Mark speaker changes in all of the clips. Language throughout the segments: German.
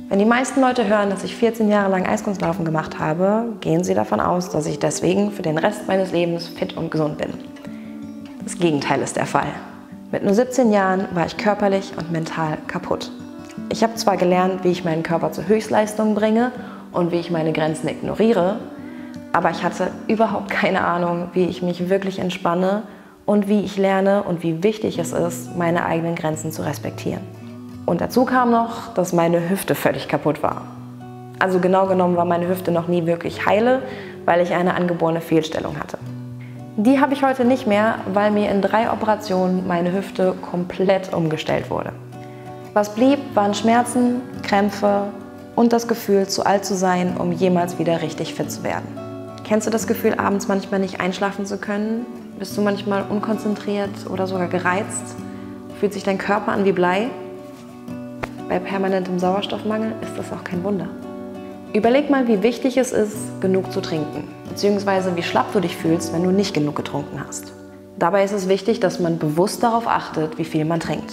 Speaker 1: Wenn die meisten Leute hören, dass ich 14 Jahre lang Eiskunstlaufen gemacht habe, gehen sie davon aus, dass ich deswegen für den Rest meines Lebens fit und gesund bin. Das Gegenteil ist der Fall. Mit nur 17 Jahren war ich körperlich und mental kaputt. Ich habe zwar gelernt, wie ich meinen Körper zur Höchstleistung bringe und wie ich meine Grenzen ignoriere, aber ich hatte überhaupt keine Ahnung, wie ich mich wirklich entspanne und wie ich lerne und wie wichtig es ist, meine eigenen Grenzen zu respektieren. Und dazu kam noch, dass meine Hüfte völlig kaputt war. Also genau genommen war meine Hüfte noch nie wirklich heile, weil ich eine angeborene Fehlstellung hatte. Die habe ich heute nicht mehr, weil mir in 3 Operationen meine Hüfte komplett umgestellt wurde. Was blieb, waren Schmerzen, Krämpfe und das Gefühl, zu alt zu sein, um jemals wieder richtig fit zu werden. Kennst du das Gefühl, abends manchmal nicht einschlafen zu können? Bist du manchmal unkonzentriert oder sogar gereizt? Fühlt sich dein Körper an wie Blei? Bei permanentem Sauerstoffmangel ist das auch kein Wunder. Überleg mal, wie wichtig es ist, genug zu trinken, beziehungsweise wie schlapp du dich fühlst, wenn du nicht genug getrunken hast. Dabei ist es wichtig, dass man bewusst darauf achtet, wie viel man trinkt.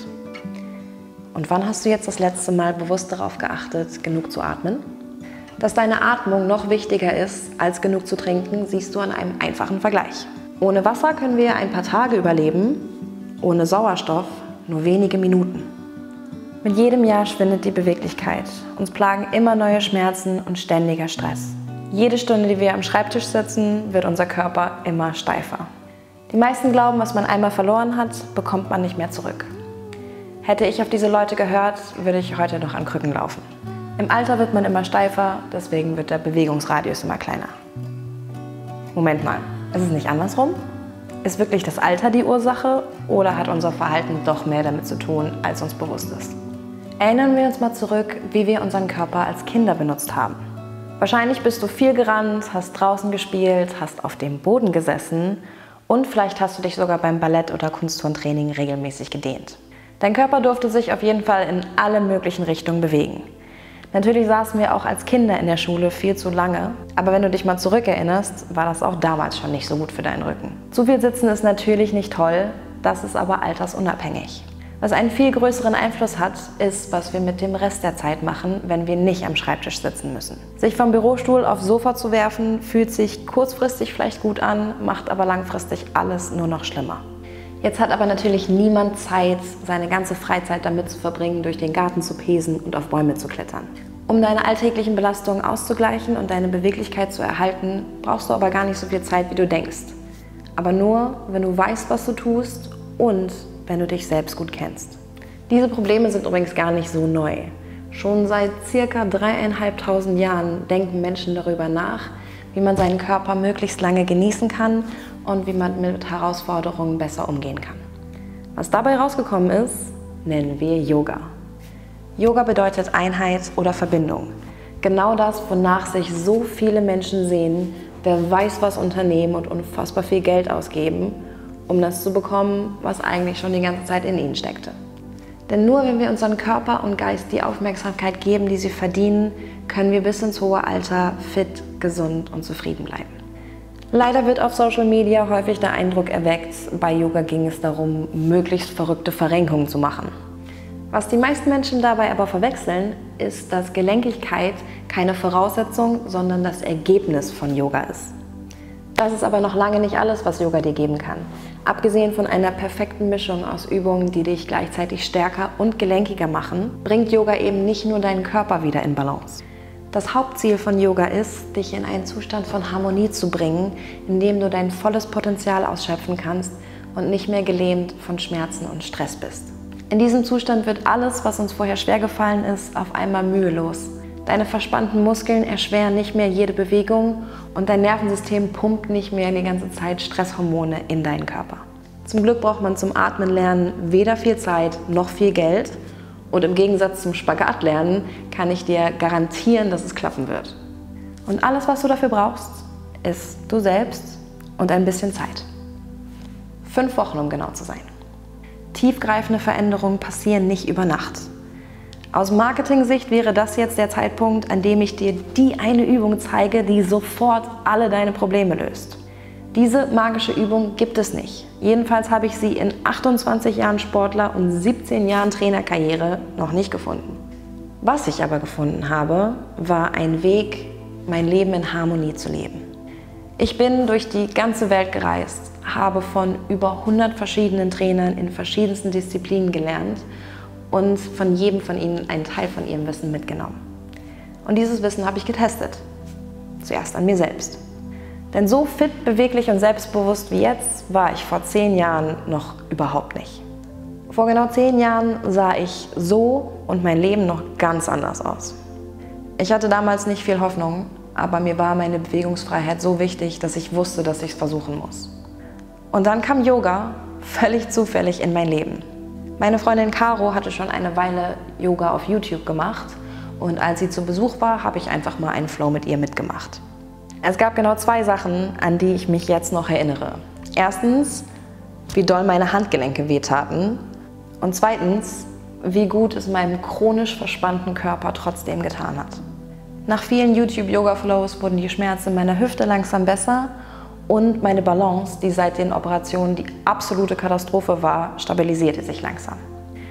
Speaker 1: Und wann hast du jetzt das letzte Mal bewusst darauf geachtet, genug zu atmen? Dass deine Atmung noch wichtiger ist, als genug zu trinken, siehst du an einem einfachen Vergleich. Ohne Wasser können wir ein paar Tage überleben, ohne Sauerstoff nur wenige Minuten. Mit jedem Jahr schwindet die Beweglichkeit. Uns plagen immer neue Schmerzen und ständiger Stress. Jede Stunde, die wir am Schreibtisch sitzen, wird unser Körper immer steifer. Die meisten glauben, was man einmal verloren hat, bekommt man nicht mehr zurück. Hätte ich auf diese Leute gehört, würde ich heute noch an Krücken laufen. Im Alter wird man immer steifer, deswegen wird der Bewegungsradius immer kleiner. Moment mal, ist es nicht andersrum? Ist wirklich das Alter die Ursache oder hat unser Verhalten doch mehr damit zu tun, als uns bewusst ist? Erinnern wir uns mal zurück, wie wir unseren Körper als Kinder benutzt haben. Wahrscheinlich bist du viel gerannt, hast draußen gespielt, hast auf dem Boden gesessen und vielleicht hast du dich sogar beim Ballett- oder Kunstturntraining regelmäßig gedehnt. Dein Körper durfte sich auf jeden Fall in alle möglichen Richtungen bewegen. Natürlich saßen wir auch als Kinder in der Schule viel zu lange, aber wenn du dich mal zurückerinnerst, war das auch damals schon nicht so gut für deinen Rücken. Zu viel Sitzen ist natürlich nicht toll, das ist aber altersunabhängig. Was einen viel größeren Einfluss hat, ist, was wir mit dem Rest der Zeit machen, wenn wir nicht am Schreibtisch sitzen müssen. Sich vom Bürostuhl aufs Sofa zu werfen, fühlt sich kurzfristig vielleicht gut an, macht aber langfristig alles nur noch schlimmer. Jetzt hat aber natürlich niemand Zeit, seine ganze Freizeit damit zu verbringen, durch den Garten zu pesen und auf Bäume zu klettern. Um deine alltäglichen Belastungen auszugleichen und deine Beweglichkeit zu erhalten, brauchst du aber gar nicht so viel Zeit, wie du denkst. Aber nur, wenn du weißt, was du tust und wenn du dich selbst gut kennst. Diese Probleme sind übrigens gar nicht so neu. Schon seit ca. 3.500 Jahren denken Menschen darüber nach, wie man seinen Körper möglichst lange genießen kann und wie man mit Herausforderungen besser umgehen kann. Was dabei rausgekommen ist, nennen wir Yoga. Yoga bedeutet Einheit oder Verbindung. Genau das, wonach sich so viele Menschen sehen, wer weiß was unternehmen und unfassbar viel Geld ausgeben, um das zu bekommen, was eigentlich schon die ganze Zeit in ihnen steckte. Denn nur wenn wir unseren Körper und Geist die Aufmerksamkeit geben, die sie verdienen, können wir bis ins hohe Alter fit, gesund und zufrieden bleiben. Leider wird auf Social Media häufig der Eindruck erweckt, bei Yoga ging es darum, möglichst verrückte Verrenkungen zu machen. Was die meisten Menschen dabei aber verwechseln, ist, dass Gelenkigkeit keine Voraussetzung, sondern das Ergebnis von Yoga ist. Das ist aber noch lange nicht alles, was Yoga dir geben kann. Abgesehen von einer perfekten Mischung aus Übungen, die dich gleichzeitig stärker und gelenkiger machen, bringt Yoga eben nicht nur deinen Körper wieder in Balance. Das Hauptziel von Yoga ist, dich in einen Zustand von Harmonie zu bringen, in dem du dein volles Potenzial ausschöpfen kannst und nicht mehr gelähmt von Schmerzen und Stress bist. In diesem Zustand wird alles, was uns vorher schwer gefallen ist, auf einmal mühelos. Deine verspannten Muskeln erschweren nicht mehr jede Bewegung und dein Nervensystem pumpt nicht mehr die ganze Zeit Stresshormone in deinen Körper. Zum Glück braucht man zum Atmen lernen weder viel Zeit noch viel Geld. Und im Gegensatz zum Spagatlernen kann ich dir garantieren, dass es klappen wird. Und alles, was du dafür brauchst, ist du selbst und ein bisschen Zeit. 5 Wochen, um genau zu sein. Tiefgreifende Veränderungen passieren nicht über Nacht. Aus Marketing-Sicht wäre das jetzt der Zeitpunkt, an dem ich dir die eine Übung zeige, die sofort alle deine Probleme löst. Diese magische Übung gibt es nicht. Jedenfalls habe ich sie in 28 Jahren Sportler und 17 Jahren Trainerkarriere noch nicht gefunden. Was ich aber gefunden habe, war ein Weg, mein Leben in Harmonie zu leben. Ich bin durch die ganze Welt gereist, habe von über 100 verschiedenen Trainern in verschiedensten Disziplinen gelernt und von jedem von ihnen einen Teil von ihrem Wissen mitgenommen. Und dieses Wissen habe ich getestet. Zuerst an mir selbst. Denn so fit, beweglich und selbstbewusst wie jetzt war ich vor 10 Jahren noch überhaupt nicht. Vor genau 10 Jahren sah ich so und mein Leben noch ganz anders aus. Ich hatte damals nicht viel Hoffnung, aber mir war meine Bewegungsfreiheit so wichtig, dass ich wusste, dass ich es versuchen muss. Und dann kam Yoga völlig zufällig in mein Leben. Meine Freundin Caro hatte schon eine Weile Yoga auf YouTube gemacht und als sie zu Besuch war, habe ich einfach mal einen Flow mit ihr mitgemacht. Es gab genau 2 Sachen, an die ich mich jetzt noch erinnere. Erstens, wie doll meine Handgelenke wehtaten und zweitens, wie gut es meinem chronisch verspannten Körper trotzdem getan hat. Nach vielen YouTube-Yoga-Flows wurden die Schmerzen in meiner Hüfte langsam besser und meine Balance, die seit den Operationen die absolute Katastrophe war, stabilisierte sich langsam.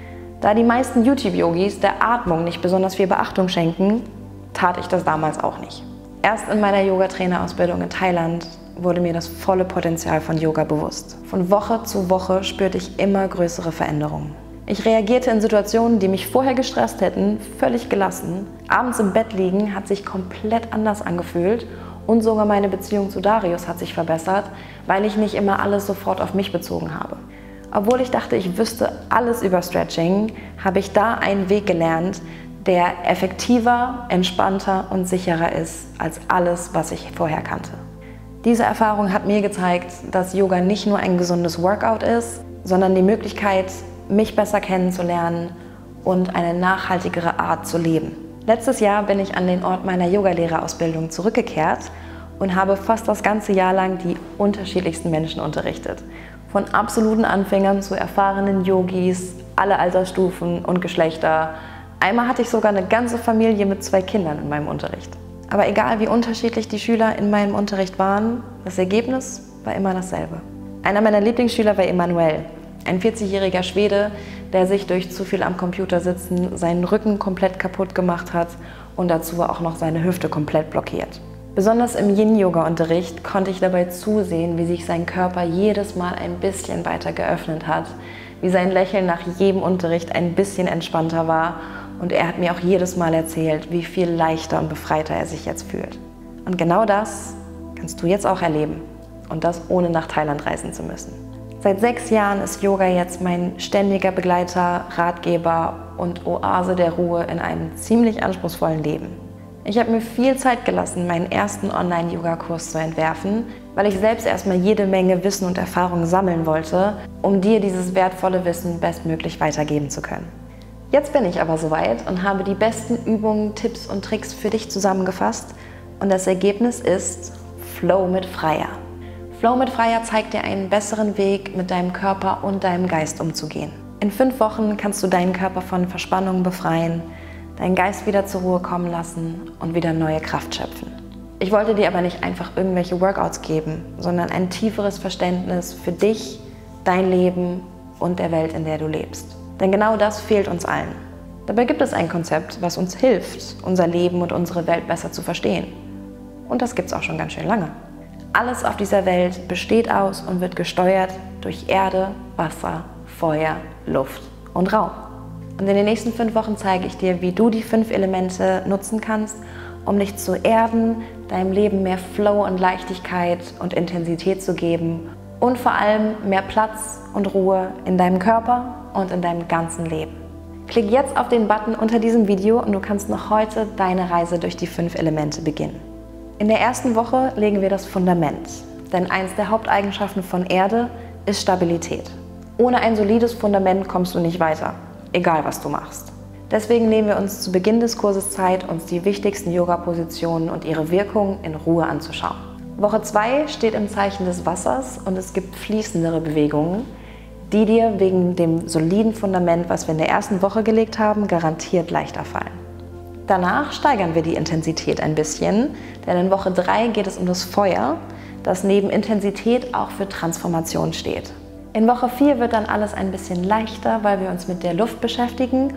Speaker 1: Da die meisten YouTube-Yogis der Atmung nicht besonders viel Beachtung schenken, tat ich das damals auch nicht. Erst in meiner Yoga-Trainerausbildung in Thailand wurde mir das volle Potenzial von Yoga bewusst. Von Woche zu Woche spürte ich immer größere Veränderungen. Ich reagierte in Situationen, die mich vorher gestresst hätten, völlig gelassen. Abends im Bett liegen hat sich komplett anders angefühlt und sogar meine Beziehung zu Darius hat sich verbessert, weil ich nicht immer alles sofort auf mich bezogen habe. Obwohl ich dachte, ich wüsste alles über Stretching, habe ich da einen Weg gelernt, der effektiver, entspannter und sicherer ist als alles, was ich vorher kannte. Diese Erfahrung hat mir gezeigt, dass Yoga nicht nur ein gesundes Workout ist, sondern die Möglichkeit, mich besser kennenzulernen und eine nachhaltigere Art zu leben. Letztes Jahr bin ich an den Ort meiner Yogalehrerausbildung zurückgekehrt und habe fast das ganze Jahr lang die unterschiedlichsten Menschen unterrichtet. Von absoluten Anfängern zu erfahrenen Yogis, alle Altersstufen und Geschlechter. Einmal hatte ich sogar eine ganze Familie mit 2 Kindern in meinem Unterricht. Aber egal wie unterschiedlich die Schüler in meinem Unterricht waren, das Ergebnis war immer dasselbe. Einer meiner Lieblingsschüler war Emanuel, ein 40-jähriger Schwede, der sich durch zu viel am Computer sitzen seinen Rücken komplett kaputt gemacht hat und dazu auch noch seine Hüfte komplett blockiert. Besonders im Yin-Yoga-Unterricht konnte ich dabei zusehen, wie sich sein Körper jedes Mal ein bisschen weiter geöffnet hat, wie sein Lächeln nach jedem Unterricht ein bisschen entspannter war und er hat mir auch jedes Mal erzählt, wie viel leichter und befreiter er sich jetzt fühlt. Und genau das kannst du jetzt auch erleben und das ohne nach Thailand reisen zu müssen. Seit 6 Jahren ist Yoga jetzt mein ständiger Begleiter, Ratgeber und Oase der Ruhe in einem ziemlich anspruchsvollen Leben. Ich habe mir viel Zeit gelassen, meinen ersten Online-Yoga-Kurs zu entwerfen, weil ich selbst erstmal jede Menge Wissen und Erfahrung sammeln wollte, um dir dieses wertvolle Wissen bestmöglich weitergeben zu können. Jetzt bin ich aber soweit und habe die besten Übungen, Tipps und Tricks für dich zusammengefasst und das Ergebnis ist Flow mit Freya. Flow mit Freya zeigt dir einen besseren Weg, mit deinem Körper und deinem Geist umzugehen. In 5 Wochen kannst du deinen Körper von Verspannungen befreien, deinen Geist wieder zur Ruhe kommen lassen und wieder neue Kraft schöpfen. Ich wollte dir aber nicht einfach irgendwelche Workouts geben, sondern ein tieferes Verständnis für dich, dein Leben und der Welt, in der du lebst. Denn genau das fehlt uns allen. Dabei gibt es ein Konzept, was uns hilft, unser Leben und unsere Welt besser zu verstehen. Und das gibt es auch schon ganz schön lange. Alles auf dieser Welt besteht aus und wird gesteuert durch Erde, Wasser, Feuer, Luft und Raum. Und in den nächsten 5 Wochen zeige ich dir, wie du die 5 Elemente nutzen kannst, um dich zu erden, deinem Leben mehr Flow und Leichtigkeit und Intensität zu geben und vor allem mehr Platz und Ruhe in deinem Körper und in deinem ganzen Leben. Klick jetzt auf den Button unter diesem Video und du kannst noch heute deine Reise durch die 5 Elemente beginnen. In der ersten Woche legen wir das Fundament, denn eins der Haupteigenschaften von Erde ist Stabilität. Ohne ein solides Fundament kommst du nicht weiter, egal was du machst. Deswegen nehmen wir uns zu Beginn des Kurses Zeit, uns die wichtigsten Yoga-Positionen und ihre Wirkung in Ruhe anzuschauen. Woche 2 steht im Zeichen des Wassers und es gibt fließendere Bewegungen, die dir wegen dem soliden Fundament, was wir in der ersten Woche gelegt haben, garantiert leichter fallen. Danach steigern wir die Intensität ein bisschen, denn in Woche 3 geht es um das Feuer, das neben Intensität auch für Transformation steht. In Woche 4 wird dann alles ein bisschen leichter, weil wir uns mit der Luft beschäftigen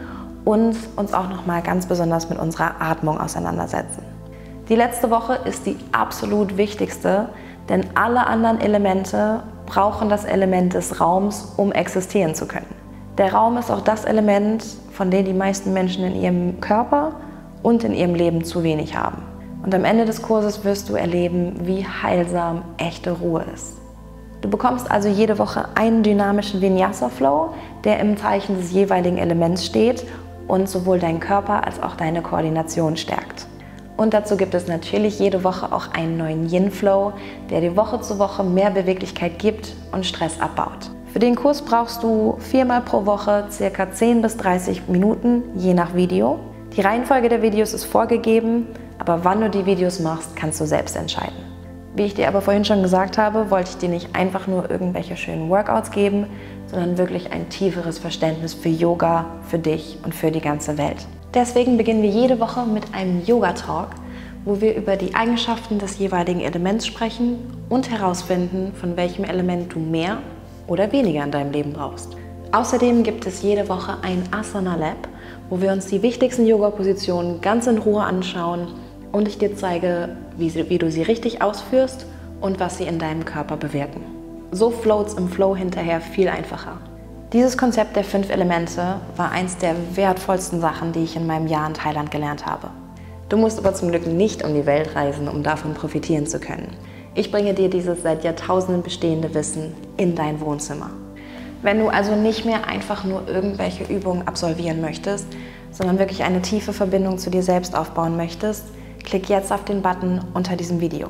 Speaker 1: und uns auch nochmal ganz besonders mit unserer Atmung auseinandersetzen. Die letzte Woche ist die absolut wichtigste, denn alle anderen Elemente brauchen das Element des Raums, um existieren zu können. Der Raum ist auch das Element, von dem die meisten Menschen in ihrem Körper und in ihrem Leben zu wenig haben. Und am Ende des Kurses wirst du erleben, wie heilsam echte Ruhe ist. Du bekommst also jede Woche einen dynamischen Vinyasa-Flow, der im Zeichen des jeweiligen Elements steht und sowohl deinen Körper als auch deine Koordination stärkt. Und dazu gibt es natürlich jede Woche auch einen neuen Yin-Flow, der dir Woche zu Woche mehr Beweglichkeit gibt und Stress abbaut. Für den Kurs brauchst du 4-mal pro Woche ca. 10 bis 30 Minuten, je nach Video. Die Reihenfolge der Videos ist vorgegeben, aber wann du die Videos machst, kannst du selbst entscheiden. Wie ich dir aber vorhin schon gesagt habe, wollte ich dir nicht einfach nur irgendwelche schönen Workouts geben, sondern wirklich ein tieferes Verständnis für Yoga, für dich und für die ganze Welt. Deswegen beginnen wir jede Woche mit einem Yoga-Talk, wo wir über die Eigenschaften des jeweiligen Elements sprechen und herausfinden, von welchem Element du mehr oder weniger in deinem Leben brauchst. Außerdem gibt es jede Woche ein Asana Lab, wo wir uns die wichtigsten Yoga-Positionen ganz in Ruhe anschauen und ich dir zeige, wie du sie richtig ausführst und was sie in deinem Körper bewirken. So flowt's im Flow hinterher viel einfacher. Dieses Konzept der 5 Elemente war eins der wertvollsten Sachen, die ich in meinem Jahr in Thailand gelernt habe. Du musst aber zum Glück nicht um die Welt reisen, um davon profitieren zu können. Ich bringe dir dieses seit Jahrtausenden bestehende Wissen in dein Wohnzimmer. Wenn du also nicht mehr einfach nur irgendwelche Übungen absolvieren möchtest, sondern wirklich eine tiefe Verbindung zu dir selbst aufbauen möchtest, klick jetzt auf den Button unter diesem Video.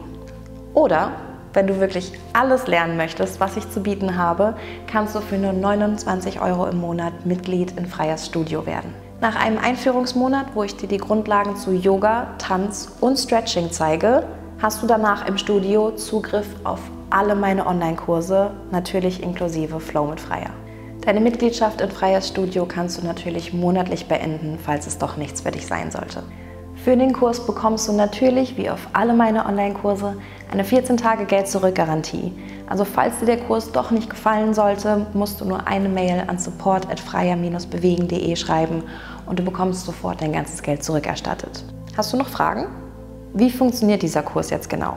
Speaker 1: Oder wenn du wirklich alles lernen möchtest, was ich zu bieten habe, kannst du für nur 29 € im Monat Mitglied in Freyas Studio werden. Nach einem Einführungsmonat, wo ich dir die Grundlagen zu Yoga, Tanz und Stretching zeige, hast du danach im Studio Zugriff auf alle meine Online-Kurse, natürlich inklusive Flow mit Freya. Deine Mitgliedschaft in Freyas Studio kannst du natürlich monatlich beenden, falls es doch nichts für dich sein sollte. Für den Kurs bekommst du natürlich, wie auf alle meine Online-Kurse, eine 14-Tage-Geld-Zurück-Garantie. Also falls dir der Kurs doch nicht gefallen sollte, musst du nur eine Mail an support@freya-bewegen.de schreiben und du bekommst sofort dein ganzes Geld zurückerstattet. Hast du noch Fragen? Wie funktioniert dieser Kurs jetzt genau?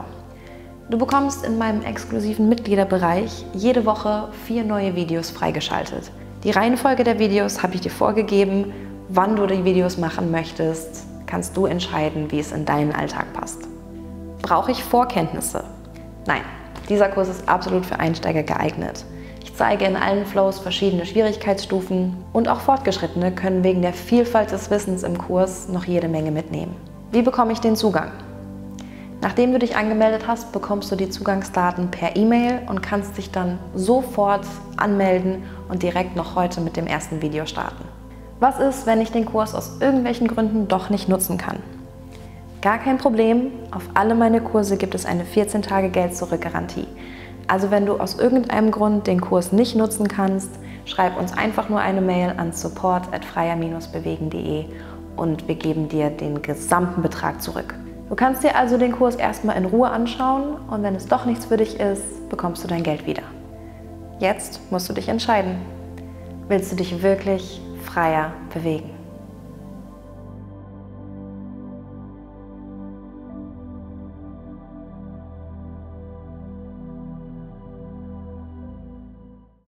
Speaker 1: Du bekommst in meinem exklusiven Mitgliederbereich jede Woche 4 neue Videos freigeschaltet. Die Reihenfolge der Videos habe ich dir vorgegeben. Wann du die Videos machen möchtest, kannst du entscheiden, wie es in deinen Alltag passt. Brauche ich Vorkenntnisse? Nein, dieser Kurs ist absolut für Einsteiger geeignet. Ich zeige in allen Flows verschiedene Schwierigkeitsstufen und auch Fortgeschrittene können wegen der Vielfalt des Wissens im Kurs noch jede Menge mitnehmen. Wie bekomme ich den Zugang? Nachdem du dich angemeldet hast, bekommst du die Zugangsdaten per E-Mail und kannst dich dann sofort anmelden und direkt noch heute mit dem ersten Video starten. Was ist, wenn ich den Kurs aus irgendwelchen Gründen doch nicht nutzen kann? Gar kein Problem, auf alle meine Kurse gibt es eine 14-Tage-Geld-Zurück-Garantie. Also wenn du aus irgendeinem Grund den Kurs nicht nutzen kannst, schreib uns einfach nur eine Mail an support@freya-bewegen.de und wir geben dir den gesamten Betrag zurück. Du kannst dir also den Kurs erstmal in Ruhe anschauen und wenn es doch nichts für dich ist, bekommst du dein Geld wieder. Jetzt musst du dich entscheiden. Willst du dich wirklich freier bewegen?